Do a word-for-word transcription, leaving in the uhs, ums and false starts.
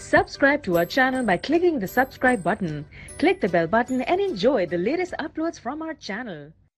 Subscribe to our channel by clicking the subscribe button. Click the bell button and enjoy the latest uploads from our channel.